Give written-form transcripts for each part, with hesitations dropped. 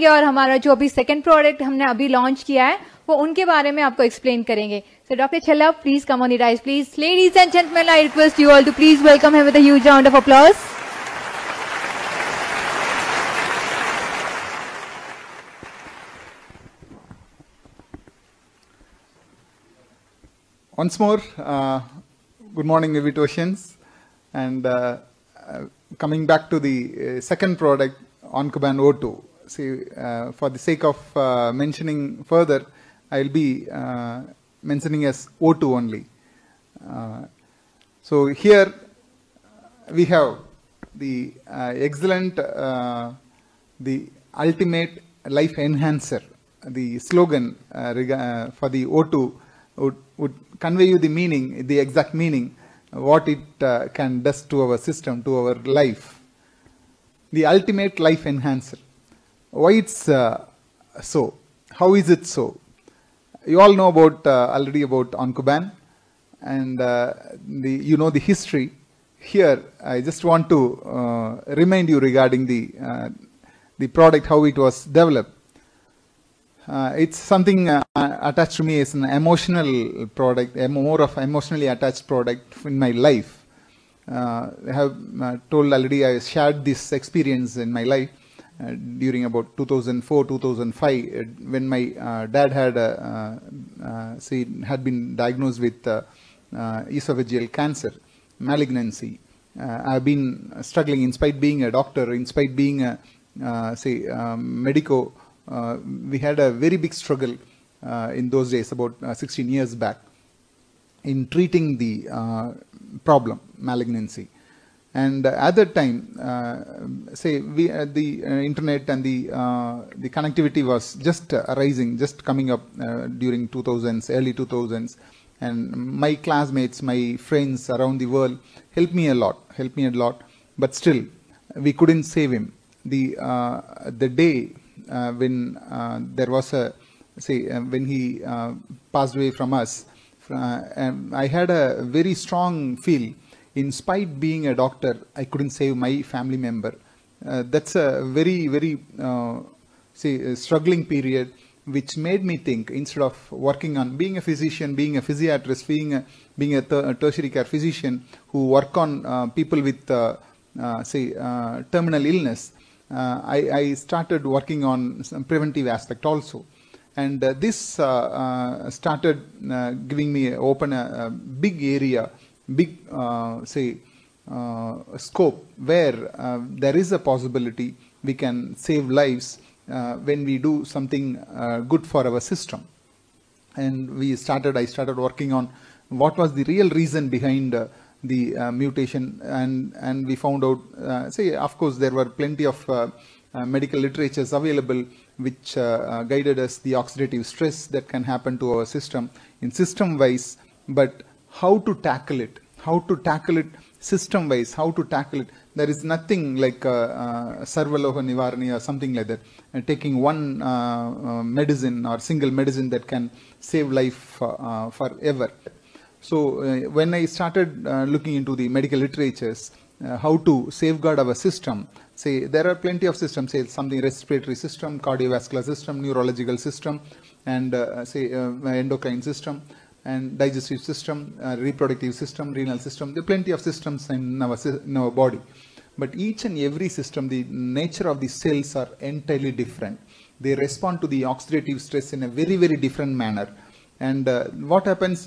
और हमारा जो अभी सेकंड प्रोडक्ट हमने अभी लॉन्च किया है वो उनके बारे में आपको एक्सप्लेन करेंगे. So Dr. Chella, please come on the rise, please. Ladies and gentlemen, I request you all to please welcome him with a huge round of applause. Once more, good morning, Evitosians, and coming back to the second product, Oncuban O2. See, for the sake of mentioning further, I'll be mentioning as O2 only. So here we have the excellent, the ultimate life enhancer. The slogan for the O2 would convey you the meaning, the exact meaning, what it can does to our system, to our life. The ultimate life enhancer. Why it's so? How is it so? You all know about already about Oncuban, and you know the history. Here, I just want to remind you regarding the product, how it was developed. It's something attached to me as an emotional product, a more of emotionally attached product in my life. I have told already, I shared this experience in my life during about 2004-2005 when my dad had had been diagnosed with esophageal cancer, malignancy. I've been struggling, in spite being a doctor, in spite being a medico. We had a very big struggle in those days, about 16 years back, in treating the problem, malignancy. And at that time, the internet and the connectivity was just arising, just coming up during 2000s, early 2000s. And my classmates, my friends around the world helped me a lot. But still, we couldn't save him. The day when there was when he passed away from us, I had a very strong feel. In spite being a doctor, I couldn't save my family member. That's a very, very struggling period, which made me think, instead of working on being a physician, being a physiatrist, being a tertiary care physician who work on people with terminal illness, I started working on some preventive aspect also. And this started giving me a big area, big scope where there is a possibility we can save lives when we do something good for our system. And I started working on what was the real reason behind the mutation, and we found out, of course there were plenty of medical literatures available which guided us the oxidative stress that can happen to our system in system wise, but how to tackle it system wise, there is nothing like Sarvaloha Nivarani or something like that, taking one medicine or single medicine that can save life forever. So when I started looking into the medical literatures, how to safeguard our system, there are plenty of systems, something respiratory system, cardiovascular system, neurological system, and endocrine system, and digestive system, reproductive system, renal system. There are plenty of systems in our body. But each and every system, the nature of the cells are entirely different. They respond to the oxidative stress in a very, very different manner. And what happens,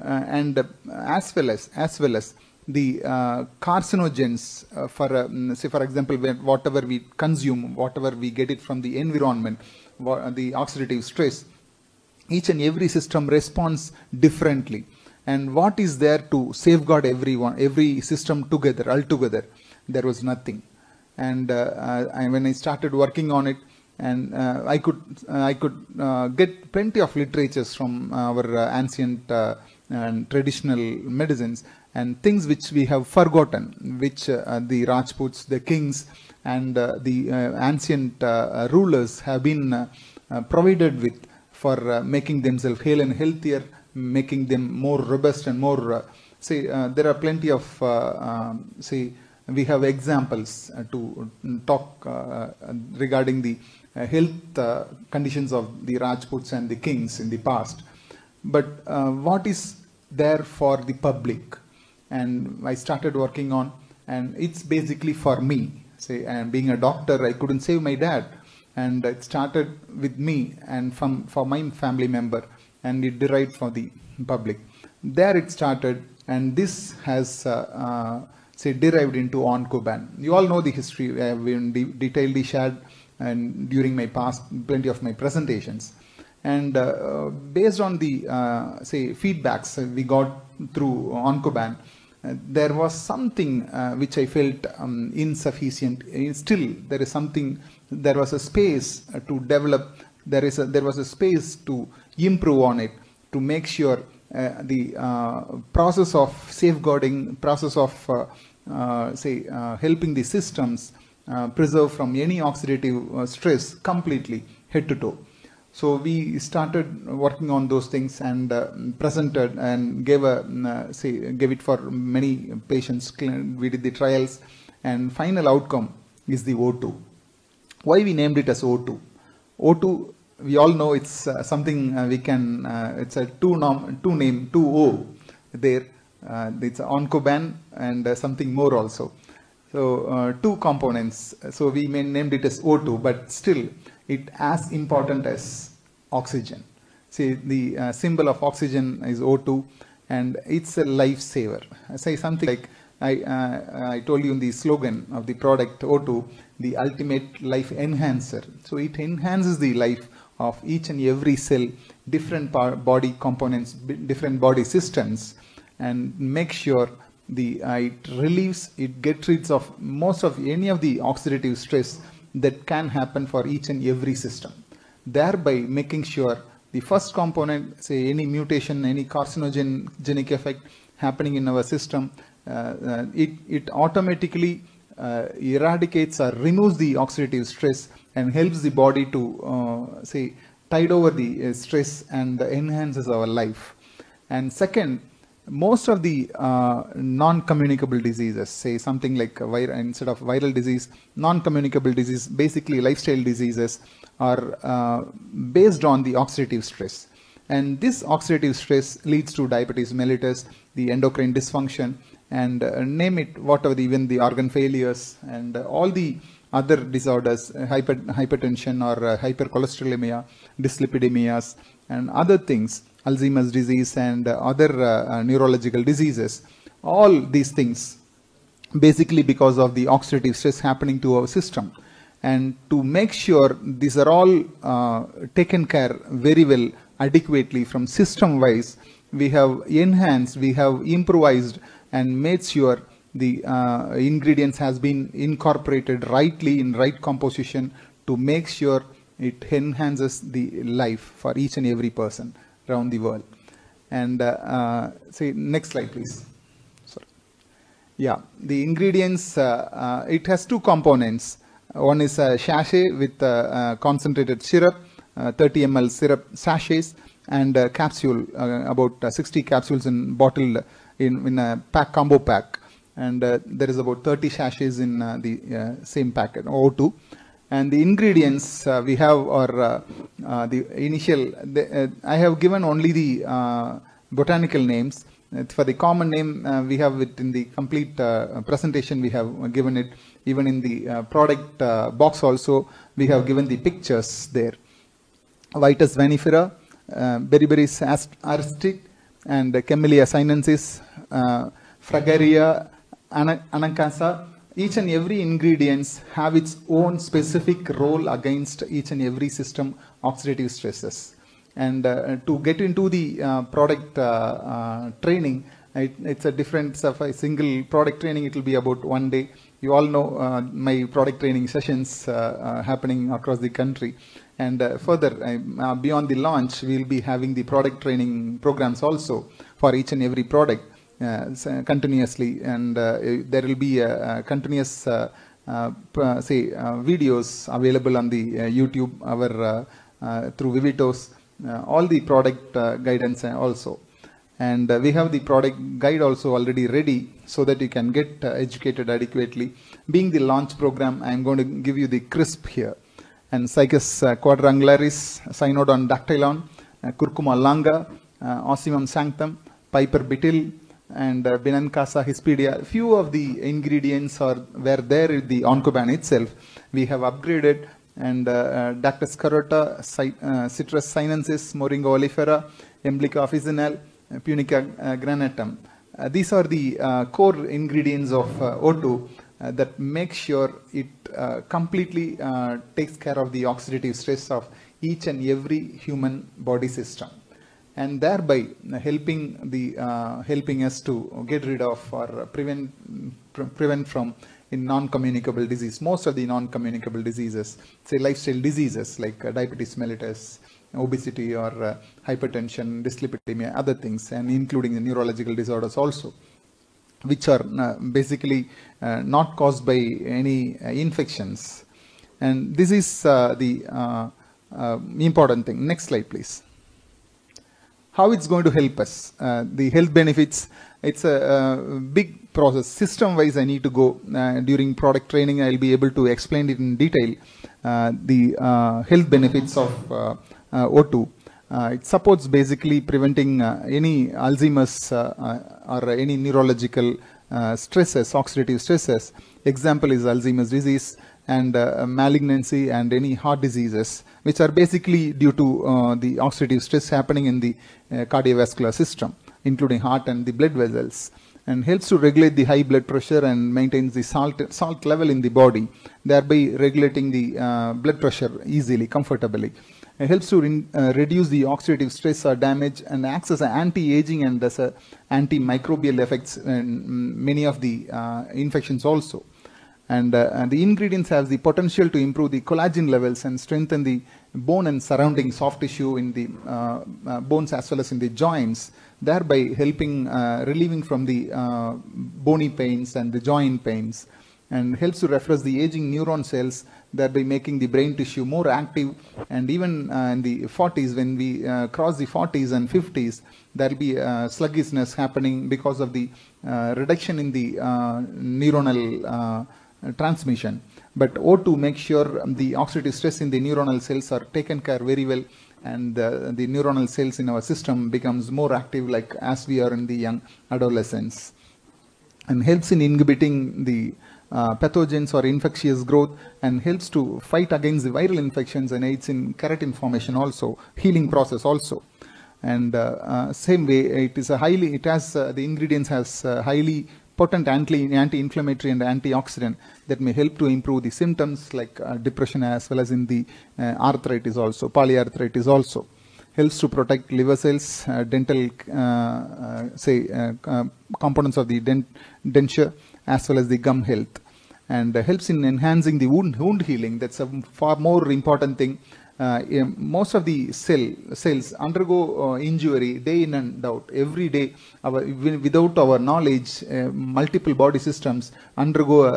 as well as the carcinogens, for example, whatever we consume, whatever we get it from the environment, the oxidative stress, each and every system responds differently. And what is there to safeguard every system altogether? There was nothing. And when I started working on it, and I could get plenty of literatures from our ancient and traditional medicines, and things which we have forgotten, which the Rajputs, the kings, and the ancient rulers have been provided with for making themselves hale and healthier, making them more robust and more. There are plenty of we have examples to talk regarding the health conditions of the Rajputs and the kings in the past, but what is there for the public. And I started working on, and it's basically for me. Say, and being a doctor, I couldn't save my dad, and it started with me and for my family member, and it derived from the public. There it started, and this has say derived into Oncoban. You all know the history. I have been detailedly shared and during my past plenty of my presentations. And based on the say feedbacks we got through Oncoban, there was something which I felt insufficient. Still, there is something. There was a space to develop. There was a space to improve on it, to make sure the process of safeguarding, process of say helping the systems preserve from any oxidative stress completely head to toe. So we started working on those things and presented and gave it for many patients. We did the trials, and final outcome is the O2. Why we named it as O2? O2, we all know it's something we can. It's a two name 2O there. It's Oncoban and something more also. So two components. So we named it as O2, but still it as important as oxygen. See, the symbol of oxygen is O2, and it's a lifesaver. I say something like I told you in the slogan of the product O2, the ultimate life enhancer. So it enhances the life of each and every cell, different body components, different body systems, and make sure it relieves, it gets rid of most of any of the oxidative stress that can happen for each and every system, thereby making sure the first component, say any mutation, any carcinogenic effect happening in our system, it automatically eradicates or removes the oxidative stress and helps the body to say tide over the stress and enhances our life. And second, most of the non-communicable diseases, say something like instead of viral disease, non-communicable disease, basically lifestyle diseases, are based on the oxidative stress. And this oxidative stress leads to diabetes mellitus, the endocrine dysfunction, and name it, whatever, even the organ failures and all the other disorders, hypertension or hypercholesterolemia, dyslipidemias, and other things, Alzheimer's disease and other neurological diseases. All these things basically because of the oxidative stress happening to our system. And to make sure these are all taken care very well, adequately from system wise, we have enhanced, we have improvised and made sure the ingredients has been incorporated rightly in right composition to make sure it enhances the life for each and every person around the world. And say next slide please. Sorry. Yeah, the ingredients, it has two components. One is a sachet with concentrated syrup, 30 ml syrup sachets, and a capsule, about 60 capsules in bottle in a combo pack. And there is about 30 sachets in the same packet, O2. And the ingredients we have are the initial, I have given only the botanical names. For the common name, we have it in the complete presentation, we have given it. Even in the product box also, we have given the pictures there. Vitis vinifera, Beriberi aristic, and Camellia sinensis, Fragaria anancasa. Each and every ingredients have its own specific role against each and every system oxidative stresses. And to get into the product training, it's a difference of a single product training. It will be about 1 day. You all know my product training sessions happening across the country. And further, beyond the launch, we'll be having the product training programs also for each and every product continuously. And there will be continuous videos available on the YouTube, through Vivitos, all the product guidance also. And we have the product guide also already ready so that you can get educated adequately. Being the launch program, I'm going to give you the crisp here. and Cycas quadrangularis, Cynodon dactylon, Curcuma longa, Ocimum sanctum, Piper betyl, and Binancasa hispidia. Few of the ingredients were there in the oncoban itself. We have upgraded, and Dactylis carota, Citrus sinensis, Moringa oleifera, Emblica officinale, Punica granatum. These are the core ingredients of O2 that make sure it completely takes care of the oxidative stress of each and every human body system, and thereby helping us to get rid of or prevent from non-communicable disease. Most of the non-communicable diseases, say lifestyle diseases like diabetes mellitus, obesity, or hypertension, dyslipidemia, other things, and including the neurological disorders also, which are basically not caused by any infections. And this is the important thing. Next slide, please. How it's going to help us? The health benefits, it's a big process. System-wise, I need to go. During product training, I'll be able to explain it in detail, the health benefits of O2. It supports basically preventing any Alzheimer's or any neurological stresses, oxidative stresses. Example is Alzheimer's disease and malignancy and any heart diseases, which are basically due to the oxidative stress happening in the cardiovascular system, including heart and the blood vessels, and helps to regulate the high blood pressure and maintains the salt level in the body, thereby regulating the blood pressure easily, comfortably. It helps to reduce the oxidative stress or damage, and acts as an anti-aging and as a antimicrobial effects in many of the infections also. And the ingredients have the potential to improve the collagen levels and strengthen the bone and surrounding soft tissue in the bones as well as in the joints, thereby helping relieving from the bony pains and the joint pains, and helps to refresh the aging neuron cells, thereby making the brain tissue more active. And even in the 40s, when we cross the 40s and 50s, there will be sluggishness happening because of the reduction in the neuronal transmission. But O2 makes sure the oxidative stress in the neuronal cells are taken care very well, and the neuronal cells in our system becomes more active, like as we are in the young adolescents, and helps in inhibiting the pathogens or infectious growth, and helps to fight against the viral infections and aids in keratin formation also, healing process also. And same way, the ingredients has highly potent anti-inflammatory and antioxidant that may help to improve the symptoms like depression, as well as in the arthritis also, polyarthritis also. Helps to protect liver cells, dental components of the denture, as well as the gum health, and helps in enhancing the wound healing. That's a far more important thing. Most of the cells undergo injury day in and out. Every day, without our knowledge, multiple body systems undergo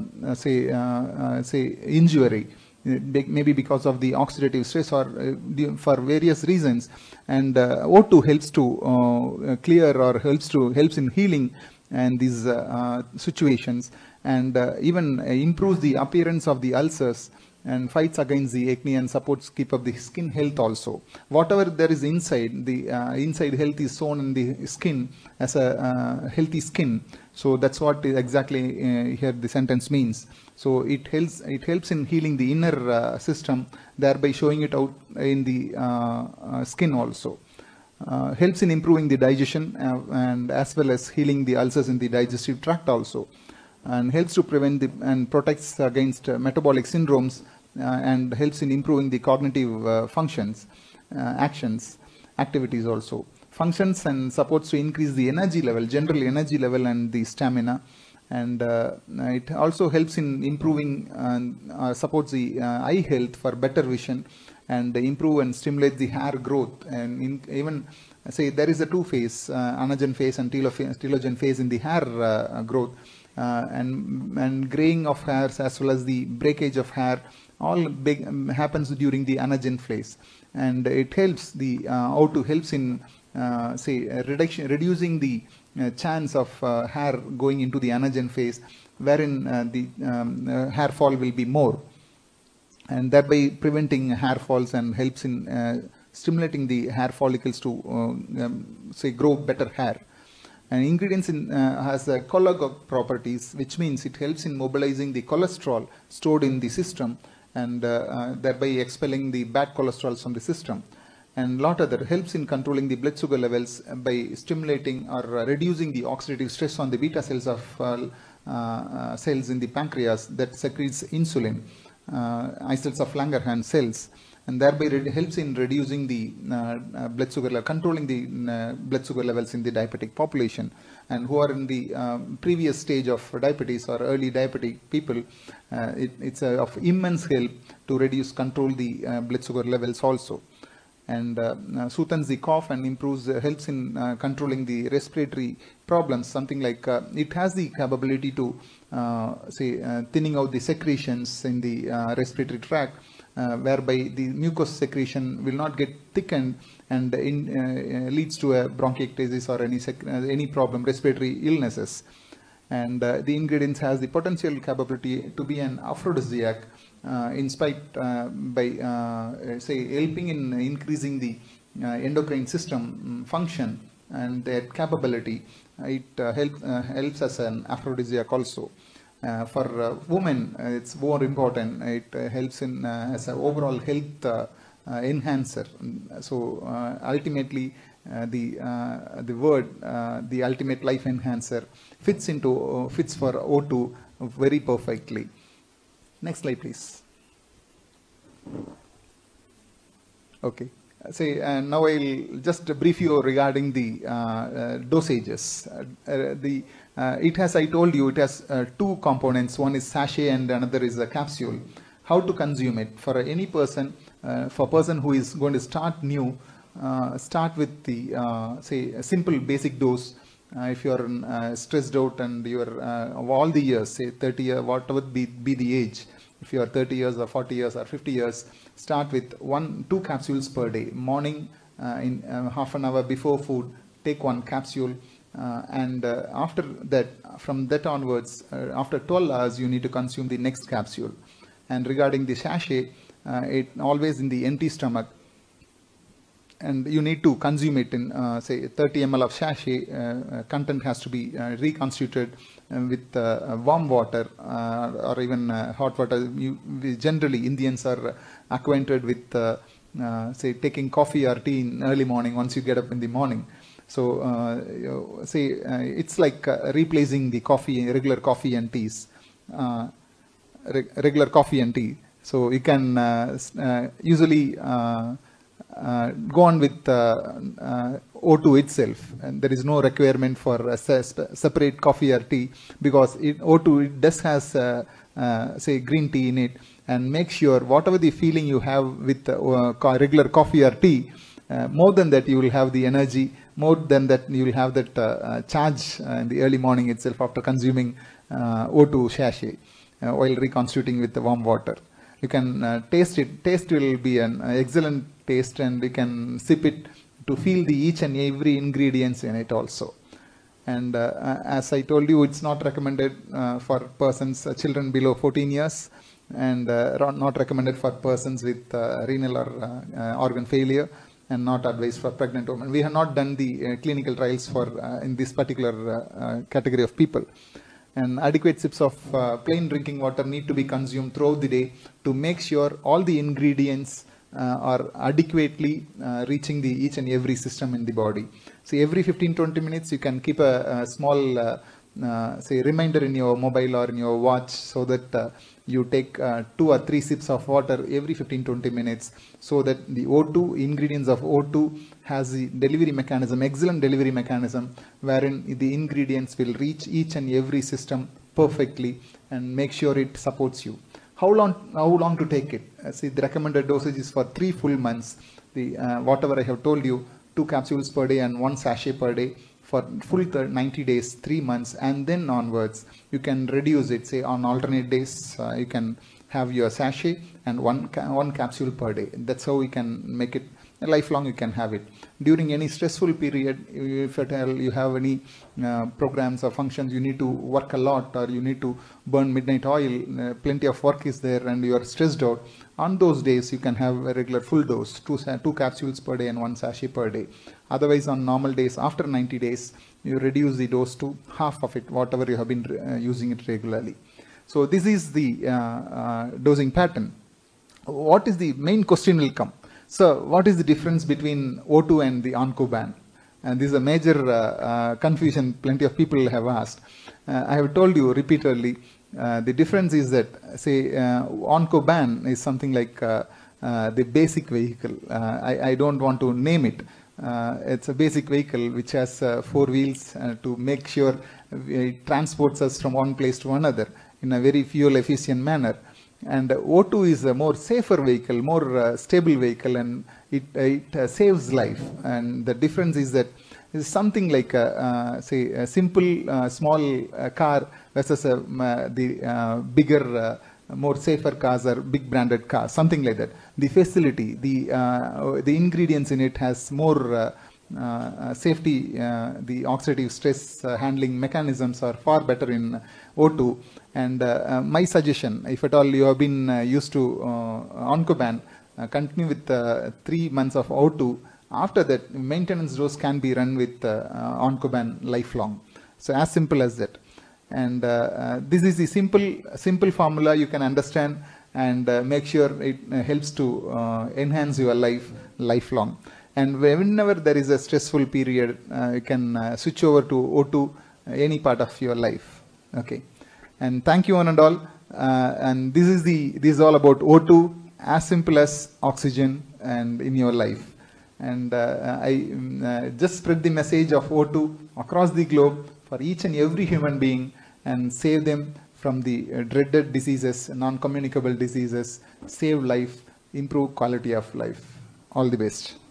injury, maybe because of the oxidative stress or for various reasons. And O2 helps to clear or helps in healing and these situations, and even improves the appearance of the ulcers, and fights against the acne, and supports keep up the skin health also. Whatever there is inside, the inside health is shown in the skin as a healthy skin. So that's what exactly here the sentence means. So it helps in healing the inner system, thereby showing it out in the skin also. Helps in improving the digestion and as well as healing the ulcers in the digestive tract also, and helps to prevent and protects against metabolic syndromes, and helps in improving the cognitive functions, activities also. Functions and supports to increase the energy level, general energy level, and the stamina. And it also helps in improving and supports the eye health for better vision, and improve and stimulate the hair growth. And even say there is a two phase, anagen phase and telogen phase in the hair growth, and graying of hairs as well as the breakage of hair all happens during the anagen phase. And it helps the O2 helps in reducing the chance of hair going into the anagen phase, wherein the hair fall will be more. and thereby preventing hair falls and helps in stimulating the hair follicles to say grow better hair. And ingredients has cholagogue properties, which means it helps in mobilizing the cholesterol stored in the system and thereby expelling the bad cholesterol from the system. And lot other helps in controlling the blood sugar levels by stimulating or reducing the oxidative stress on the beta cells of cells in the pancreas that secretes insulin, isles of Langerhans cells, and thereby helps in reducing the blood sugar level, controlling the blood sugar levels in the diabetic population. And who are in the previous stage of diabetes or early diabetic people, it's of immense help to control the blood sugar levels also. And soothes the cough and improves, helps in controlling the respiratory problems. Something like it has the capability to thinning out the secretions in the respiratory tract, whereby the mucous secretion will not get thickened and leads to a bronchiectasis or any problem, respiratory illnesses. And the ingredients has the potential capability to be an aphrodisiac, in spite by helping in increasing the endocrine system function and their capability. It helps as an aphrodisiac also. For women, it's more important. It helps in as an overall health enhancer. So ultimately, the word the ultimate life enhancer fits for O2 very perfectly. Next slide, please. Okay. Now I'll just brief you regarding the dosages. It has, I told you, it has two components. One is sachet and another is a capsule. How to consume it? For any person, for a person who is going to start new, start with the a simple basic dose. If you are stressed out and you are of all the years, say 30 years, whatever be the age, if you are 30 years or 40 years or 50 years, start with 1-2 capsules per day. Morning, in half an hour before food, take 1 capsule. And after that, from that onwards, after 12 hours, you need to consume the next capsule. And regarding the sachet, it always in the empty stomach. And you need to consume it in, say, 30 ml of sachet. Content has to be reconstituted with warm water or even hot water. Generally, Indians are acquainted with, say, taking coffee or tea in early morning once you get up in the morning. So, it's like replacing the regular coffee and teas. Regular coffee and tea. So, you can usually go on with O2 itself, and there is no requirement for a separate coffee or tea, because O2 it does has say green tea in it, and make sure whatever the feeling you have with regular coffee or tea, more than that you will have the energy, more than that you will have that charge in the early morning itself after consuming O2 sachet while reconstituting with the warm water. You can taste it. Taste will be an excellent taste, and you can sip it to feel the each and every ingredients in it also. And as I told you, it's not recommended for persons, children below 14 years, and not recommended for persons with renal or organ failure, and not advised for pregnant women. We have not done the clinical trials for in this particular category of people. And adequate sips of plain drinking water need to be consumed throughout the day to make sure all the ingredients are adequately reaching the each and every system in the body. So every 15-20 minutes you can keep a small say reminder in your mobile or in your watch, so that you take 2 or 3 sips of water every 15-20 minutes, so that the O2 ingredients of O2 has the delivery mechanism, excellent delivery mechanism, wherein the ingredients will reach each and every system perfectly and make sure it supports you. How long to take it? See, the recommended dosage is for 3 full months. The whatever I have told you, 2 capsules per day and 1 sachet per day for full 90 days, 3 months, and then onwards you can reduce it. Say on alternate days, you can have your sachet and one capsule per day. That's how we can make it lifelong. You can have it during any stressful period. If at all you have any programs or functions, you need to work a lot, or you need to burn midnight oil, plenty of work is there, and you are stressed out. On those days, you can have a regular full dose, two capsules per day and one sachet per day. Otherwise, on normal days, after 90 days, you reduce the dose to half of it, whatever you have been using it regularly. So this is the dosing pattern. What is the main question will come? So what is the difference between O2 and the Oncoban? And this is a major confusion plenty of people have asked. I have told you repeatedly, the difference is that, say, Oncoban is something like the basic vehicle. I don't want to name it. It's a basic vehicle which has 4 wheels to make sure it transports us from one place to another in a very fuel efficient manner. And O2 is a more safer vehicle, more stable vehicle, and it saves life. And the difference is that it's something like say a simple small car versus the bigger more safer cars or big branded cars, something like that. The facility, the ingredients in it has more safety. The oxidative stress handling mechanisms are far better in O2. And my suggestion, if at all you have been used to Oncoban, continue with 3 months of O2. After that, maintenance dose can be run with Oncoban lifelong. So as simple as that. And this is the simple formula you can understand, and make sure it helps to enhance your life lifelong. And whenever there is a stressful period, you can switch over to O2 any part of your life. Okay. And thank you one and all. And this is all about O2, as simple as oxygen and in your life. And I just spread the message of O2 across the globe for each and every human being, and save them from the dreaded diseases, non-communicable diseases, save life, improve quality of life. All the best.